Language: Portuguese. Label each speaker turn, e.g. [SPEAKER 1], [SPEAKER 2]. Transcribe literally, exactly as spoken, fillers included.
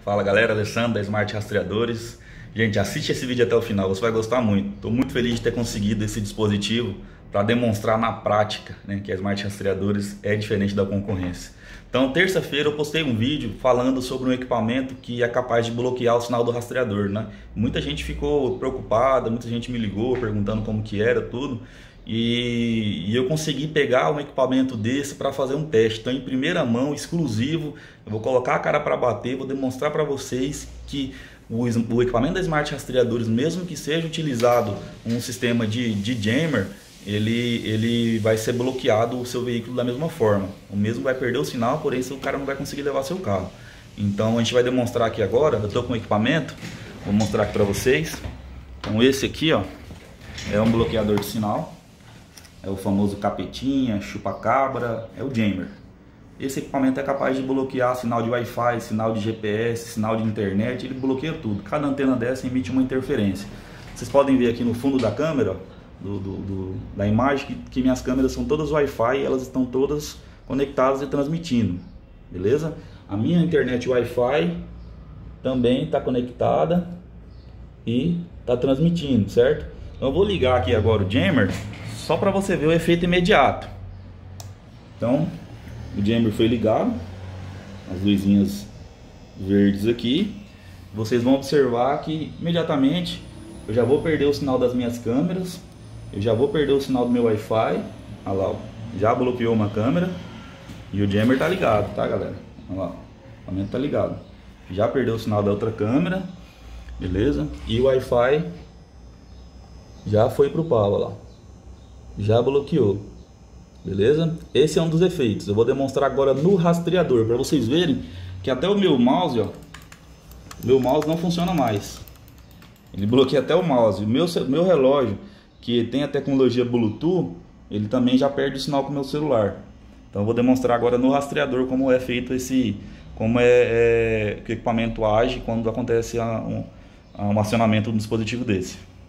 [SPEAKER 1] Fala galera, Alessandro da Smart Rastreadores. Gente, assiste esse vídeo até o final, você vai gostar muito. Estou muito feliz de ter conseguido esse dispositivo para demonstrar na prática, né, que a Smart Rastreadores é diferente da concorrência. Então, terça-feira eu postei um vídeo falando sobre um equipamento que é capaz de bloquear o sinal do rastreador, né? Muita gente ficou preocupada, muita gente me ligou perguntando como que era tudo. E, e eu consegui pegar um equipamento desse para fazer um teste. Então, em primeira mão, exclusivo, eu vou colocar a cara para bater, vou demonstrar para vocês que o, o equipamento da Smart Rastreadores, mesmo que seja utilizado um sistema de, de jammer, ele, ele vai ser bloqueado o seu veículo da mesma forma. O mesmo vai perder o sinal, porém o cara não vai conseguir levar seu carro. Então a gente vai demonstrar aqui agora. Eu estou com o equipamento, vou mostrar aqui para vocês. Então esse aqui, ó, é um bloqueador de sinal. É o famoso capetinha, chupa-cabra, é o jammer. Esse equipamento é capaz de bloquear sinal de Wi-Fi, sinal de G P S, sinal de internet, ele bloqueia tudo. Cada antena dessa emite uma interferência. Vocês podem ver aqui no fundo da câmera, ó, do, do, do, da imagem, que, que minhas câmeras são todas Wi-Fi e elas estão todas conectadas e transmitindo, beleza? A minha internet Wi-Fi também está conectada e está transmitindo, certo? Então eu vou ligar aqui agora o jammer, só para você ver o efeito imediato. Então, o jammer foi ligado, as luzinhas verdes aqui. Vocês vão observar que imediatamente eu já vou perder o sinal das minhas câmeras, eu já vou perder o sinal do meu Wi-Fi. Olha lá, ó, já bloqueou uma câmera e o jammer tá ligado, tá galera? Olha lá, o equipamento tá ligado. Já perdeu o sinal da outra câmera, beleza? E o Wi-Fi já foi pro pau, olha lá. Já bloqueou, beleza? Esse é um dos efeitos. Eu vou demonstrar agora no rastreador para vocês verem que até o meu mouse, ó, meu mouse não funciona mais. Ele bloqueia até o mouse. O meu, meu relógio, que tem a tecnologia Bluetooth, ele também já perde o sinal com o meu celular. Então eu vou demonstrar agora no rastreador como é feito esse, como é, é que o equipamento age quando acontece a, um, a, um acionamento de um dispositivo desse.